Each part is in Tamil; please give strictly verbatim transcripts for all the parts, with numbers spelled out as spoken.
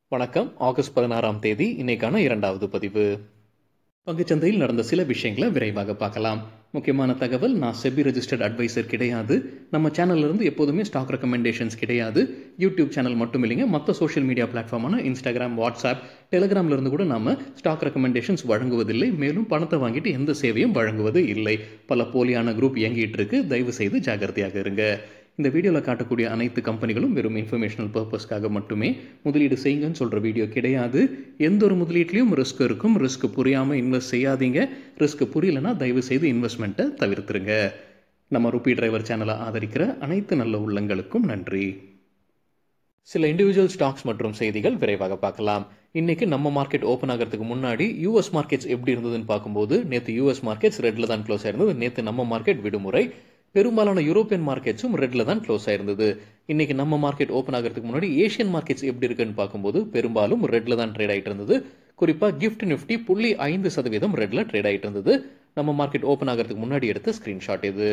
வணக்கம். ஆகஸ்ட் பதினாறாம் தேதி இன்னைக்கான இரண்டாவது பதிவு. பங்குச்சந்தையில் நடந்த சில விஷயங்களை விரைவாக பார்க்கலாம். முக்கியமான தகவல், நான் செபி ரெஜிஸ்டர்ட் அட்வைசர் கிடையாது. நம்ம சேனல்ல இருந்து எப்போதுமே ஸ்டாக் ரெக்கமெண்டேஷன்ஸ் கிடையாது. யூடியூப் சேனல் மட்டும் இல்லைங்க, மற்ற சோஷியல் மீடியா பிளாட்ஃபார்மான இன்ஸ்டாகிராம், வாட்ஸ்அப், டெலிகிராம்ல இருந்து கூட நாம ஸ்டாக் ரெக்கமெண்டேஷன்ஸ் வழங்குவதில்லை. மேலும் பணத்தை வாங்கிட்டு எந்த சேவையும் வழங்குவது இல்லை. பல போலியான குரூப் இயங்கிட்டு இருக்கு. தயவு செய்து ஜாகிரதையாக இருங்க. இந்த வீடியோவில் காட்டக்கூடிய அனைத்து கம்பெனிகளும் வெறும் இன்ஃபர்மேஷனல் பர்பஸ்க்காக மட்டுமே முதலீடு செய்யுங்கன்னு சொல்கிற வீடியோ கிடையாது. எந்த ஒரு முதலீட்லையும் ரிஸ்க் இருக்கும். ரிஸ்க் புரியாமல் இன்வெஸ்ட் செய்யாதீங்க. ரிஸ்க் புரியலன்னா தயவு செய்து இன்வெஸ்ட்மெண்ட்டை தவிர்த்துருங்க. நம்ம ருபி டிரைவர் சேனலை ஆதரிக்கிற அனைத்து நல்ல உள்ளங்களுக்கும் நன்றி. சில இண்டிவிஜுவல் ஸ்டாக்ஸ் மற்றும் செய்திகள் விரைவாக பார்க்கலாம். இன்னைக்கு நம்ம மார்க்கெட் ஓப்பன் ஆகிறதுக்கு முன்னாடி யூஎஸ் மார்க்கெட்ஸ் எப்படி இருந்ததுன்னு பார்க்கும்போது, நேற்று யூஎஸ் மார்க்கெட்ஸ் ரெட்ல தான் க்ளோஸ் ஆயிருந்தது. நேற்று நம்ம மார்க்கெட் விடுமுறை. பெரும்பாலான யூரோப்பியன் மார்க்கெட்ஸும் ரெட்ல தான் க்ளோஸ் ஆயிருந்தது. இன்னைக்கு நம்ம மார்க்கெட் ஓப்பன் ஆகிறதுக்கு முன்னாடி ஏஷியன் மார்க்கெட்ஸ் எப்படி இருக்குன்னு பார்க்கும்போது பெரும்பாலும் ரெட்ல தான் ட்ரேட் ஆயிட்டு இருந்தது. குறிப்பா கிஃப்ட் நிஃப்டி புள்ளி ஐந்து சதவீதம் ரெட்ல ட்ரேட் ஆயிட்டு இருந்தது. நம்ம மார்க்கெட் ஓப்பன் ஆகிறதுக்கு முன்னாடி எடுத்த ஸ்கிரீன்ஷாட் இது.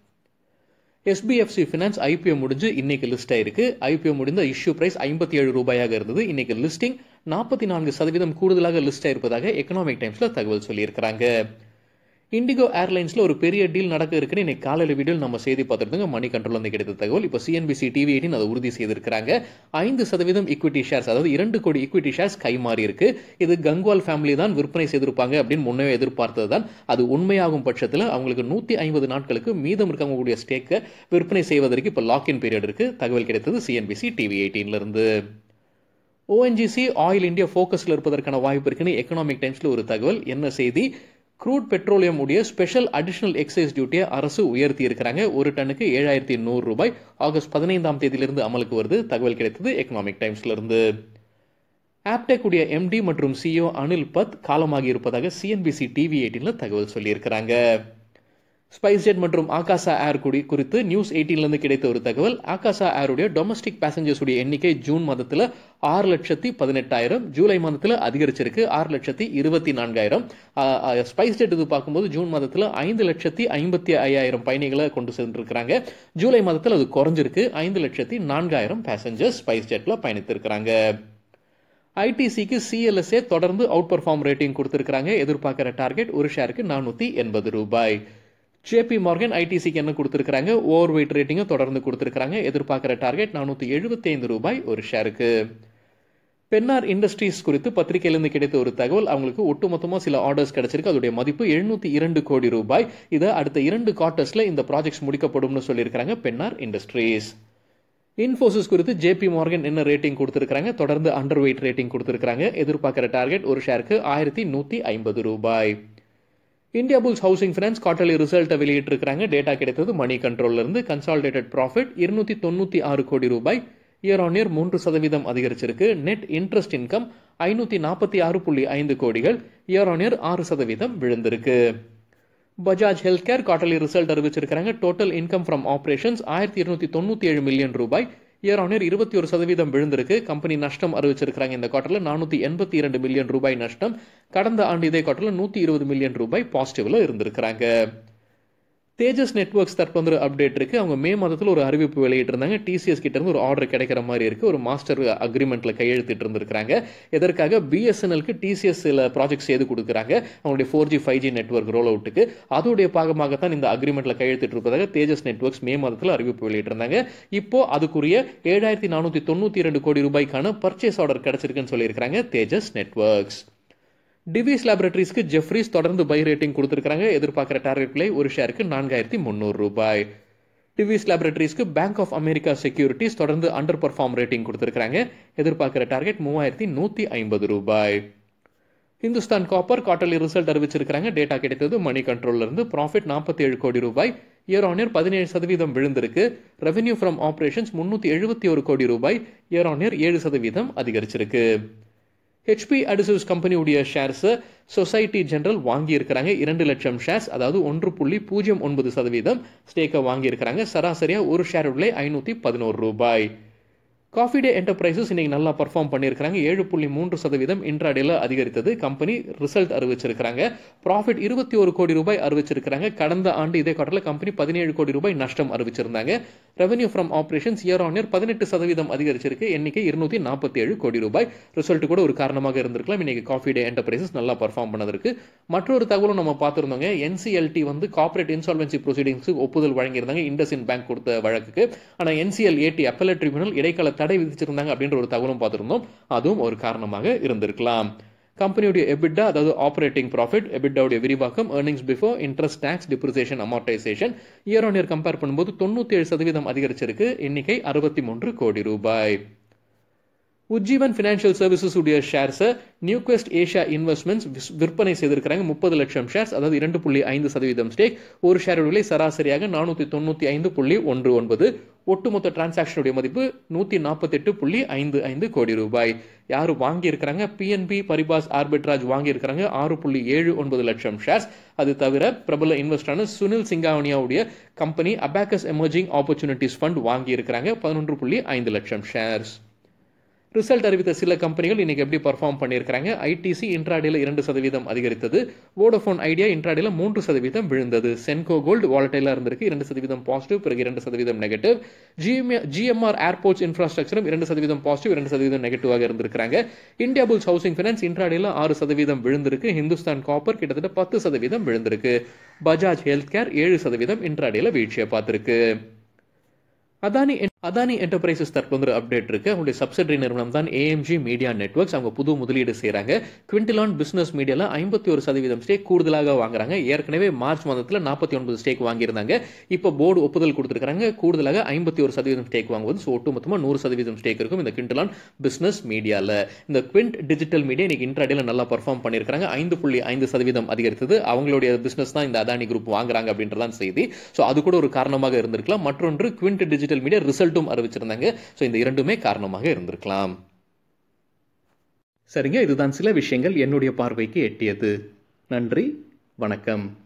எஸ்பிஎஃப்சி ஃபினான்ஸ் ஐபிஓ முடிஞ்சு இன்னைக்கு லிஸ்ட் ஆயிருக்கு. ஐபிஓ முடிந்த இஷ்யூ பிரைஸ் ஐம்பத்தி ஏழு ரூபாயாக இருந்தது. இன்னைக்கு லிஸ்டிங் நாற்பத்தி நான்கு சதவீதம் கூடுதலாக லிஸ்ட் ஆயிருப்பதாக எக்கனாமிக் டைம்ஸ்ல தகவல் சொல்லியிருக்கிறாங்க. இண்டிகோ ஏர்லைன்ஸ்ல ஒரு பெரிய டீல் நடக்க இருக்குன்னு இன்னைக்கு காலையில வீடியோ நம்ம செய்தி பார்த்துருந்தோங்க. மணி கண்ட்ரோல் வந்து கிடைத்த தகவல். இப்போ சிஎன்பிசி டிவி எயிட்டின் அதை உறுதி செய்திருக்கிறாங்க. ஐந்து சதவீதம் ஈக்விட்டி ஷேர்ஸ், அதாவது இரண்டு கோடி ஈக்விட்டி ஷேர்ஸ் கைமாறி இருக்கு. இது கங்வால் ஃபேமிலி தான் விற்பனை செய்திருப்பாங்க அப்படின்னு முன்னே எதிர்பார்த்தது தான். அது உண்மையாகும் பட்சத்தில் அவங்களுக்கு நூத்தி ஐம்பது நாட்களுக்கு மீதம் இருக்கக்கூடிய ஸ்டேக்கை விற்பனை செய்வதற்கு இப்போ லாக்இன் பீரியட் இருக்கு. தகவல் கிடைத்தது சிஎன்பிசி டிவி எயிட்டீன்ல இருந்து. ஓஎன்ஜிசி ஆயில் இந்தியா போக்கஸ்ல இருப்பதற்கான வாய்ப்பு இருக்குன்னு எக்கனாமிக் டைம்ஸ்ல ஒரு தகவல். என்ன செய்தி? க்ரூட் பெட்ரோலியம் உடைய ஸ்பெஷல் அடிஷனல் எக்ஸைஸ் டியூட்டியை அரசு உயர்த்தி இருக்கிறாங்க. ஒரு டன்னுக்கு ஏழாயிரத்தி நூறு ரூபாய் ஆகஸ்ட் பதினைந்தாம் தேதியிலிருந்து அமலுக்கு வருது. தகவல் கிடைத்தது எக்கனாமிக் டைம்ஸ்ல இருந்து. ஆப்டெக் உடைய எம்டி மற்றும் சிஇஓ அனில் பத் காலமாகி இருப்பதாக சிஎன்பிசி டிவி எயிட்டீன்ல தகவல் சொல்லியிருக்கிறாங்க. ஸ்பைஸ்ஜெட் மற்றும் ஆகாசா ஏர் குடி குறித்து நியூஸ் எயிட்டீன்ல இருந்து கிடைத்த ஒரு தகவல். ஆகாசா ஏருடைய டொமஸ்டிக் பேசஞ்சர்ஸ் உடைய எண்ணிக்கை ஜூன் மாதத்துல ஆறு லட்சத்தி பதினெட்டாயிரம், ஜூலை மாதத்துல அதிகரிச்சிருக்கு ஆறு லட்சத்தி இருபத்தி நான்காயிரம். ஸ்பைஸ்ஜெட் இது பார்க்கும்போது ஜூன் மாதத்துல ஐந்து லட்சத்தி ஐம்பத்தி ஐயாயிரம் பயணிகளை கொண்டு சென்றிருக்கிறாங்க. ஜூலை மாதத்துல அது குறைஞ்சிருக்கு. ஐந்து லட்சத்தி நான்காயிரம் பேசஞ்சர்ஸ் ஸ்பைஸ்ஜெட்ல பயணித்திருக்கிறாங்க. ஐடிசிக்கு சிஎல்எஸ்ஏ தொடர்ந்து அவுட் பர்ஃபார்ம் ரேட்டிங் கொடுத்திருக்காங்க. எதிர்பார்க்கிற டார்கெட் ஒரு ஷேருக்கு நானூத்தி எண்பது ரூபாய். ஜேபி மார்கன் ஐடிசிக்கு என்ன கொடுத்திருக்காங்க? ஓவர் வெயிட் ரேட்டிங்க தொடர்ந்து கொடுத்திருக்காங்க. எதிர்பார்க்கிற டார்கெட் நானூத்தி எழுபத்தி ஐந்து ரூபாய் ஒரு ஷேருக்கு. பென்னார் இண்டஸ்ட்ரீஸ் குறித்து பத்திரிகையிலிருந்து கிடைத்த ஒரு தகவல். அவங்களுக்கு ஒட்டுமொத்தமா சில ஆர்டர்ஸ் கிடைச்சிருக்கு. அதோடைய மதிப்பு எழுநூத்தி இரண்டு கோடி ரூபாய். இதை அடுத்த இரண்டு குவார்டர்ஸ்ல இந்த ப்ராஜெக்ட்ஸ் முடிக்கப்படும் சொல்லியிருக்காங்க பென்னார் இண்டஸ்ட்ரீஸ். இன்ஃபோசிஸ் குறித்து ஜேபி மார்கன் என்ன ரேட்டிங் கொடுத்திருக்காங்க? தொடர்ந்து அண்டர் வெயிட் ரேட்டிங் கொடுத்திருக்காங்க. எதிர்பார்க்கிற டார்கெட் ஒரு ஷேருக்கு ஆயிரத்தி நூத்தி ஐம்பது ரூபாய். Indiabulls housing finance quarterly ரிசல்ட்டை வெளியிட்டிருக்காங்க. டேட்டா கிடைத்தது மணி கண்ட்ரோல்ல இருந்து. கன்சாலிடேட்டட் ப்ராஃபிட் இருநூத்தி தொண்ணூத்தி ஆறு கோடி ரூபாய், இயர் ஆன் இயர் மூன்று சதவீதம் அதிகரிச்சிருக்கு. நெட் இன்ட்ரெஸ்ட் இன்கம் ஐநூத்தி நாற்பத்தி ஆறு புள்ளி ஐந்து கோடிகள், இயர் ஆன் இயர் ஆறு சதவீதம் விழுந்திருக்கு. Bajaj health care quarterly result அறிவிச்சிருக்காங்க. டோட்டல் இன்கம் ஃப்ரம் ஆபரேஷன்ஸ் ஆயிரத்தி இருநூத்தி தொண்ணூத்தி ஏழு மில்லியன் ரூபாய், இயர் ஆன் இயர் இருபத்தி ஒரு சதவீதம் விழுந்திருக்கு. கம்பெனி நஷ்டம் அறிவிச்சிருக்காங்க. இந்த குவார்டர்ல நானூத்தி எண்பத்தி இரண்டு மில்லியன் ரூபாய் நஷ்டம். கடந்த ஆண்டு இதே குவார்டர்ல நூத்தி இருபது மில்லியன் ரூபாய் பாசிட்டிவ்ல இருந்திருக்கிறாங்க. தேஜஸ் நெட்வொர்க்ஸ் தற்போது அப்டேட் இருக்கு. அவங்க மே மாதத்தில் ஒரு அறிவிப்பு வெளியிட்டு இருந்தாங்க. டிசிஎஸ் கிட்ட இருந்து ஒரு ஆர்டர் கிடைக்கிற மாதிரி இருக்கு. ஒரு மாஸ்டர் அக்ரிமெண்ட்ல கையெழுத்திட்டு இருந்திருக்காங்க. எதற்காக? பிஎஸ்என்எல்க்கு டிசிஎஸ் சில ப்ராஜெக்ட் செய்து கொடுக்குறாங்க அவங்களுடைய four G five G network roll அவுட்டுக்கு. அதோடைய பாகமாகத்தான் இந்த அக்ரிமெண்ட்ல கையெழுத்திட்டு இருப்பதாக தேஜஸ் நெட்வொர்க்ஸ் மே மாதத்தில் அறிவிப்பு வெளியிட்டு இருந்தாங்க. இப்போ அதுக்குரிய ஏழாயிரத்தி நானூத்தி தொண்ணூத்தி இரண்டு கோடி ரூபாய்க்கான பர்ச்சேஸ் ஆர்டர் கிடைச்சிருக்குன்னு சொல்லியிருக்காங்க தேஜஸ் நெட்வொர்க்ஸ். டிவிஸ் லேபரேட்டரிஸ்க்கு ஜெஃப்ரீஸ் தொடர்ந்து பை ரேட்டிங் கொடுத்திருக்காங்க. எதிர்பார்க்கிற டார்கெட் விலை ஒரு ஷேருக்கு நான்காயிரத்தி முன்னூறு ரூபாய். டிவிஸ் லேபரேட்டரிஸ்க்கு பேங்க் ஆஃப் அமெரிக்கா செக்யூரிட்டிஸ் தொடர்ந்து அண்டர் பர்ஃபார்ம் ரேட்டிங் கொடுத்திருக்காங்க. எதிர்பார்க்கிற டார்கெட் மூவாயிரத்தி நூத்தி ஐம்பது ரூபாய். இந்துஸ்தான் காப்பர் குவார்டர்லி ரிசல்ட் அறிவிச்சிருக்காங்க. டேட்டா கிடைத்தது மணி கண்ட்ரோல்ல இருந்து. ப்ராஃபிட் நாற்பத்தி ஏழு கோடி ரூபாய், இயர் ஆன் இயர் பதினேழு சதவீதம் விழுந்திருக்கு. ரெவென்யூ ஃப்ரம் ஆபரேஷன்ஸ் முன்னூத்தி எழுபத்தி ஒரு கோடி ரூபாய், இயர் ஆன் இயர் ஏழு சதவீதம் அதிகரிச்சிருக்கு. ஹெச்பி அடிசிவ்ஸ் கம்பெனியுடைய ஷேர்ஸ் சொசைட்டி ஜெனரல் வாங்கி இருக்கிறாங்க. இரண்டு லட்சம் ஷேர்ஸ், அதாவது ஒன்று புள்ளி பூஜ்ஜியம் ஒன்பது சதவீதம் ஸ்டேக்கை வாங்கி இருக்கிறாங்க. சராசரியா ஒரு ஷேர் விலை ஐநூத்தி பதினோரு ரூபாய். காஃபி டே என்டர்பிரைசஸ் இன்னைக்கு நல்லா பர்ஃபார்ம் பண்ணியிருக்காங்க. ஏழு புள்ளி மூன்று சதவீதம் இன்ட்ராடேல அதிகரித்தது. கம்பெனி ரிசல்ட் அறிவிச்சிருக்காங்க. ப்ராஃபிட் இருபத்தி ஒரு கோடி ரூபாய் அறிவிச்சிருக்காங்க. கடந்த ஆண்டு இதே குவார்ட்டர்ல கம்பெனி பதினேழு கோடி ரூபாய் நஷ்டம் அறிவிச்சிருந்தாங்க. Revenue from operations year on year பதினெட்டு சதவீதம் அதிகரிச்சிருக்கு. எண்ணிக்கை இருநூத்தி நாற்பத்தி ஏழு கோடி ரூபாய். ரிசல்ட் கூட ஒரு காரணமாக இருந்திருக்கலாம். இன்னைக்கு காஃபி டே என்டர்பிரைசஸ் நல்லா பர்ஃபார்ம் பண்ணதற்கு. மற்றொரு தகவலும் நம்ம பார்த்திருந்தோங்க. என்சிஎல்டி வந்து கார்ப்பரேட் இன்சால்வென்சி ப்ரொசீடிங்ஸ் ஒப்புதல் வழங்கியிருந்தாங்க இண்டஸ்இண்ட் பேங்க் கொடுத்த வழக்குக்கு. ஆனா என்சிஎல்ஏடி அப்பெலட் ட்ரிபியூனல் இடைக்கால தடை விதிச்சிருந்தாங்க அப்படின்ற ஒரு தகவலும் பார்த்திருந்தோம். அதுவும் ஒரு காரணமாக இருந்திருக்கலாம். கம்பெனியுடைய எபிட்டா அதாவது ஆப்பரேட்டிங் ப்ராஃபிட் எபிட்டாவுடைய விரிவாக்கம் earnings before interest tax depreciation amortization year on year compare பண்ணும்போது தொண்ணூத்தி ஏழு சதவீதம் அதிகரிச்சிருக்கு. எண்ணிக்கை அறுபத்தி மூன்று கோடி ரூபாய். உஜ்ஜீவன் பினான்சியல் சர்வீசஸ் உடைய ஷேர்ஸ் நியூக்வெஸ்ட் ஏஷியா இன்வெஸ்ட்மெண்ட்ஸ் விற்பனை செய்திருக்கிறாங்க. முப்பது லட்சம் ஷேர்ஸ் அதாவது இரண்டு புள்ளி ஐந்து சதவீதம் ஸ்டேக். ஒரு ஷேர் விலை சராசரியாக நானூத்தி தொண்ணூத்தி ஐந்து புள்ளி ஒன்று ஒன்பது. ஒட்டுமொத்த டிரான்சாக்ஷனுடைய மதிப்பு நூத்தி நாற்பத்தி எட்டு புள்ளி ஐந்து ஐந்து கோடி ரூபாய். யாரு வாங்கி இருக்கிறாங்க? பிஎன்பி பரிபாஸ் ஆர்பிட்ராஜ் வாங்கி இருக்கிறாங்க ஆறு புள்ளி ஏழு ஒன்பது லட்சம் ஷேர்ஸ். அது தவிர பிரபல இன்வெஸ்டரான சுனில் சிங்காவனியாவுடைய company Abakkus emerging opportunities fund வாங்கி இருக்கிறாங்க பதினொன்று புள்ளி ஐந்து லட்சம் ஷேர்ஸ். ரிசல்ட் அறிவித்த சில கம்பெனிகள் இன்னைக்கு எப்படி பர்ஃபார்ம் பண்ணியிருக்காங்க? ஐடிசி இன்ட்ராடேல இரண்டு சதவீதம் அதிகரித்தது. வோடோஃபோன் ஐடியா இன்ட்ராடேல மூன்று சதவீதம் விழுந்தது. சென்கோ கோல்டு வாலட்டைலா இருந்திருக்கு. இரண்டு சதவீதம் பாசிட்டிவ், பிறகு இரண்டு சதவீதம் நெகட்டிவ். ஜிஎம்ஆர் ஏர்போர்ட்ஸ் இன்ஃப்ராஸ்ட்ரக்சரும் இரண்டு சதவீதம் பாசிட்டிவ், இரண்டு சதவீதம் நெகட்டிவாக இருந்திருக்காங்க. இந்தியா புல்ஸ் ஹவுசிங் ஃபைனான்ஸ் இன்ட்ராடேல ஆறு சதவீதம் விழுந்திருக்கு. ஹிந்துஸ்தான் காப்பர் கிட்டத்தட்ட பத்து சதவீதம் விழுந்திருக்கு. பஜாஜ் ஹெல்த் கேர் ஏழு சதவீதம் இன்ட்ராடேல வீழ்ச்சியை பார்த்திருக்கு. அதானி அதானி என்டர்பிரைசஸ் தரப்புல வந்து அப்டேட் இருக்கு. அவங்களுடைய சப்சிடரி நிறுவனம் தான் ஏஎம்ஜி மீடியா நெட்வொர்க்ஸ். அவங்க புது முதலீடு செய்யறாங்க. குவிண்டிலான் பிசினஸ் மீடியால ஐம்பத்தி ஒரு சதவீதம் ஸ்டேக் கூடுதலாக வாங்குறாங்க. ஏற்கனவே மார்ச் மாதத்துல நாற்பத்தி ஒன்பது ஸ்டேக் வாங்கியிருந்தாங்க. இப்போ போர்டு ஒப்புதல் கொடுத்திருக்காங்க. கூடுதலாக ஐம்பத்தி ஒரு சதவீதம் ஸ்டேக் வாங்குவது. ஸோ ஒட்டுமொத்தமா நூறு சதவீதம் ஸ்டேக் இருக்கும் இந்த குவிண்டிலான் பிசினஸ் மீடியால. இந்த குவிண்ட் டிஜிட்டல் மீடியா இன்னைக்கு இன்ட்ராடேல நல்லா பர்ஃபார்ம் பண்ணிருக்காங்க. ஐந்து புள்ளி ஐந்து சதவீதம் அதிகரித்தது. அவங்களுடைய பிசினஸ் தான் இந்த அதானி குரூப் வாங்குறாங்க அப்படின்றதான் செய்தி. ஸோ அது கூட ஒரு காரணமாக இருந்திருக்கலாம். மற்றொன்று குவிண்ட் டிஜிட்டல் மீடியா ரிசல்ட் அறிவிச்சிருந்தாங்க. சோ இந்த இரண்டுமே காரணமாக இருந்திருக்கலாம். சரிங்க, இதுதான் சில விஷயங்கள் என்னுடைய பார்வைக்கு எட்டியது. நன்றி, வணக்கம்.